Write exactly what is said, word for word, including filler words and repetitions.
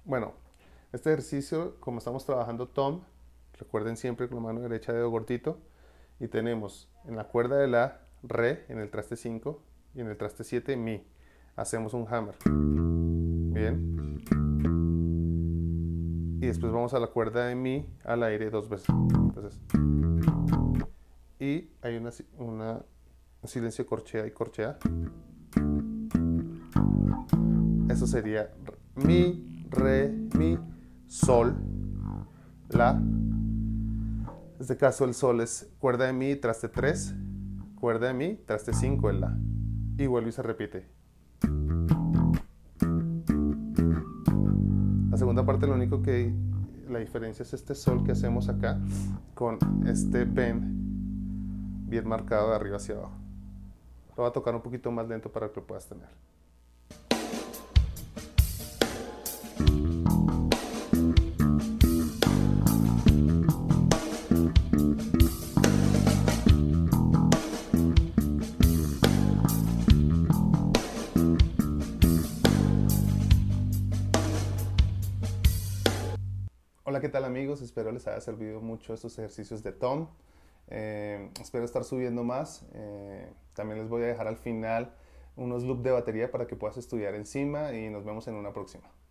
Bueno, este ejercicio, como estamos trabajando tom, recuerden siempre con la mano derecha dedo gordito, y tenemos en la cuerda de la re en el traste cinco y en el traste siete mi. Hacemos un hammer. Bien. Y después vamos a la cuerda de mi al aire dos veces. Entonces, y hay una, una un silencio corchea y corchea. Eso sería mi, re, mi, sol, la. En este caso el sol es cuerda de mi, traste tres, cuerda de mi, traste cinco, el la. Y vuelve y se repite. La segunda parte, lo único que la diferencia es este sol que hacemos acá con este pen bien marcado de arriba hacia abajo. Lo voy a tocar un poquito más lento para que lo puedas tener. Hola, ¿qué tal amigos? Espero les haya servido mucho estos ejercicios de tom. Eh, espero estar subiendo más. Eh, también les voy a dejar al final unos loops de batería para que puedas estudiar encima y nos vemos en una próxima.